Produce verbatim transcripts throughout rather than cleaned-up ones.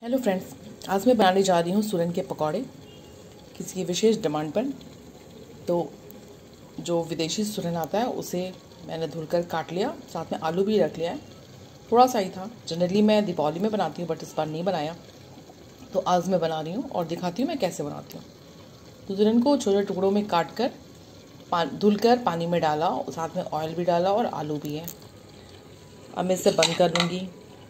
Hello friends, आज मैं बनाने जा रही हूँ सूरन के पकौड़े किसी की विशेष डिमांड पर। तो जो विदेशी सूरन आता है उसे मैंने धुलकर काट लिया, साथ में आलू भी रख लिया है। थोड़ा सा ही था। जनरली मैं दीपावली में बनाती हूँ बट इस बार नहीं बनाया, तो आज मैं बना रही हूँ और दिखाती हूँ मैं कैसे बनाती हूँ। तो सूरन को छोटे टुकड़ों में काट कर पा धुलकर पानी में डाला, साथ में ऑयल भी डाला और आलू भी है। अब मैं इसे बंद कर लूँगी।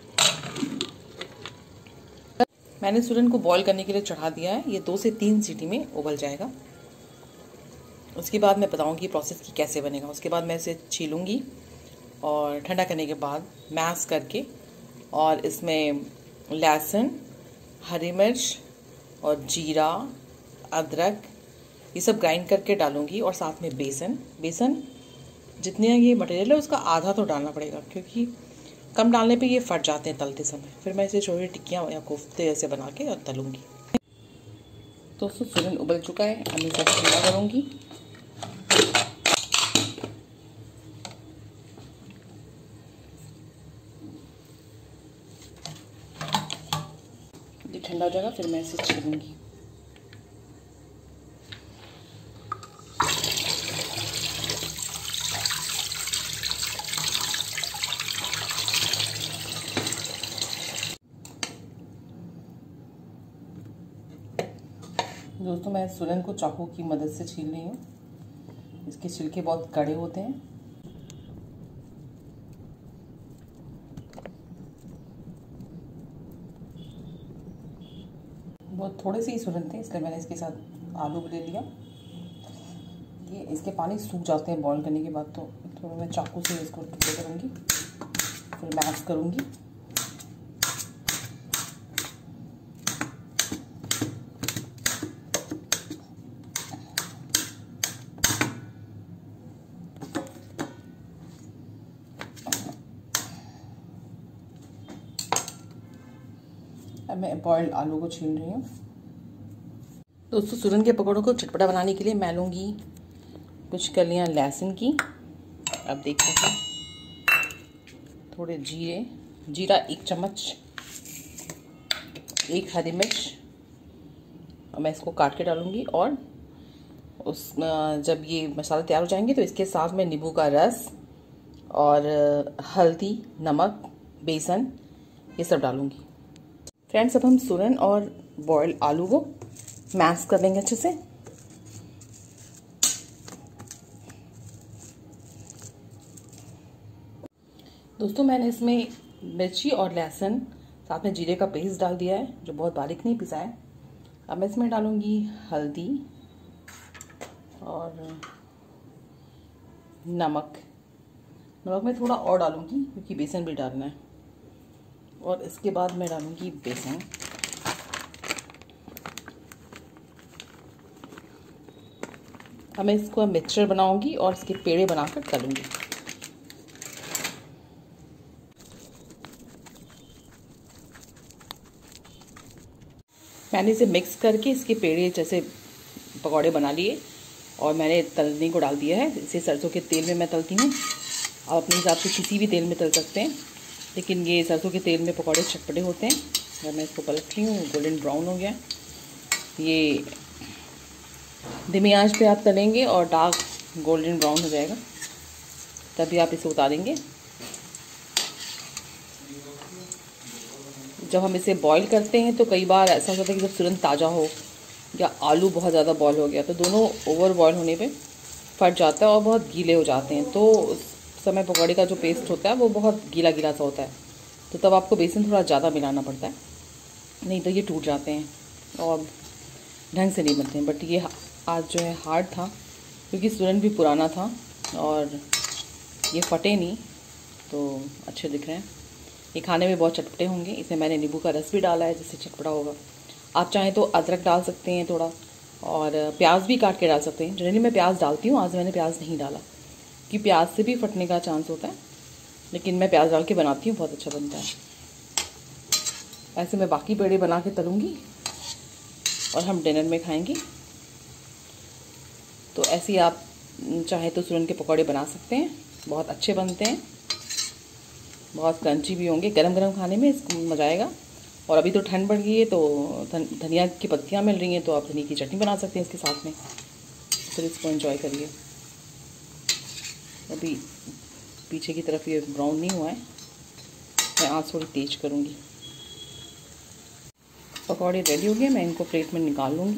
मैंने सूरन को बॉईल करने के लिए चढ़ा दिया है। ये दो से तीन सीटी में उबल जाएगा। उसके बाद मैं बताऊंगी प्रोसेस की कैसे बनेगा। उसके बाद मैं इसे छीलूंगी और ठंडा करने के बाद मैश करके और इसमें लहसुन, हरी मिर्च और जीरा, अदरक ये सब ग्राइंड करके डालूंगी और साथ में बेसन बेसन जितने ये मटेरियल है उसका आधा तो डालना पड़ेगा, क्योंकि कम डालने पे ये फट जाते हैं तलते समय। फिर मैं इसे छोटी टिक्कियाँ या कोफ्ते ऐसे बना के और तलूँगी। दोस्तों सूरन उबल चुका है, अब इसे ठंडा करूँगी। ये ठंडा हो जाएगा फिर मैं इसे छीलूँगी। दोस्तों मैं सूरन को चाकू की मदद से छील रही हूँ। इसके छिलके बहुत कड़े होते हैं। बहुत थोड़े से ही सूरन थे, इसलिए मैंने इसके साथ आलू भी ले लिया। ये इसके पानी सूख जाते हैं बॉईल करने के बाद, तो थोड़ा मैं चाकू से इसको टुकड़े करूँगी, फिर मैश करूँगी। अब मैं बॉइल्ड आलू को छील रही हूँ। दोस्तों सूरन के पकौड़ों को चटपटा बनाने के लिए मैं लूँगी कुछ कलियाँ लहसुन की। अब देखते हैं, थोड़े जीरे जीरा एक चम्मच, एक हरी मिर्च और मैं इसको काट के डालूँगी। और उस जब ये मसाले तैयार हो जाएंगे तो इसके साथ में नींबू का रस और हल्दी, नमक, बेसन ये सब डालूँगी। फ्रेंड्स अब हम सूरन और बॉइल्ड आलू को मैश कर लेंगे अच्छे से। दोस्तों मैंने इसमें मिर्ची और लहसुन साथ में जीरे का पेस्ट डाल दिया है, जो बहुत बारीक नहीं पिसा है। अब मैं इसमें डालूंगी हल्दी और नमक नमक मैं थोड़ा और डालूंगी क्योंकि बेसन भी डालना है। और इसके बाद मैं डालूंगी बेसन। अब मैं इसको मिक्सचर बनाऊंगी और इसके पेड़े बनाकर तलूंगी। मैंने इसे मिक्स करके इसके पेड़े जैसे पकौड़े बना लिए और मैंने तलने को डाल दिया है। इसे सरसों के तेल में मैं तलती हूँ। आप अपने हिसाब से किसी भी तेल में तल सकते हैं, लेकिन ये सरसों के तेल में पकौड़े चटपटे होते हैं। और मैं इसको पलट रही हूँ, गोल्डन ब्राउन हो गया। ये धीमी आंच पे आप तलेंगे और डार्क गोल्डन ब्राउन हो जाएगा, तभी आप इसे उतारेंगे। जब हम इसे बॉईल करते हैं तो कई बार ऐसा होता है कि जब तुरंत ताज़ा हो या आलू बहुत ज़्यादा बॉईल हो गया तो दोनों ओवर बॉईल होने पे फट जाता है और बहुत गीले हो जाते हैं। तो उस समय पकौड़े का जो पेस्ट होता है वो बहुत गीला गीला सा होता है, तो तब आपको बेसन थोड़ा ज़्यादा मिलाना पड़ता है, नहीं तो ये टूट जाते हैं और ढंग से नहीं बनते हैं। बट ये आज जो है हार्ड था क्योंकि सूरन भी पुराना था और ये फटे नहीं, तो अच्छे दिख रहे हैं। ये खाने में बहुत चटपटे होंगे। इसमें मैंने नींबू का रस भी डाला है जिससे चटपटा होगा। आप चाहें तो अदरक डाल सकते हैं थोड़ा, और प्याज भी काट के डाल सकते हैं। जनरली मैं प्याज डालती हूँ, आज मैंने प्याज नहीं डाला कि प्याज से भी फटने का चांस होता है, लेकिन मैं प्याज डाल के बनाती हूँ, बहुत अच्छा बनता है। ऐसे मैं बाकी पेड़े बना के तलूँगी और हम डिनर में खाएंगे। तो ऐसे ही आप चाहे तो सूरन के पकौड़े बना सकते हैं, बहुत अच्छे बनते हैं, बहुत क्रंची भी होंगे। गरम गरम खाने में इसको मज़ा आएगा। और अभी तो ठंड बढ़ गई है तो धन, धनिया की पत्तियाँ मिल रही हैं, तो आप धनिया की चटनी बना सकते हैं इसके साथ में, फिर इसको एंजॉय करिए। अभी पीछे की तरफ ये ब्राउन नहीं हुआ है, मैं आँच थोड़ी तेज करूँगी। पकौड़े रेडी हो गए, मैं इनको प्लेट में निकाल लूँगी।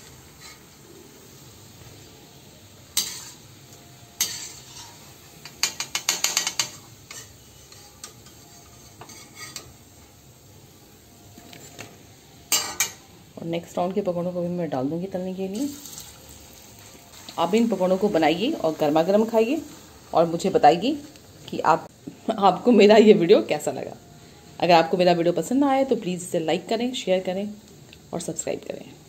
और नेक्स्ट राउंड के पकौड़ों को भी मैं डाल दूँगी तलने के लिए। आप इन पकौड़ों को बनाइए और गर्मा गर्म खाइए और मुझे बताइए कि आप आपको मेरा ये वीडियो कैसा लगा। अगर आपको मेरा वीडियो पसंद आए तो प्लीज़ इसे लाइक करें, शेयर करें और सब्सक्राइब करें।